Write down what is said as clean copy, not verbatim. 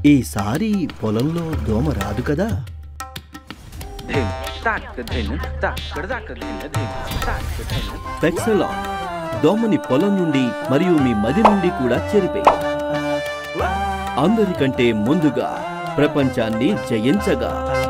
ఈసారి పొలంలో దోమ రాదు కదా? పెక్సలాన్ దోమని పొలం నుండి మరియు మీ మది నుండి కూడా చెరిపేయి. అందరికంటే ముందుగా ప్రపంచాన్ని జయించగా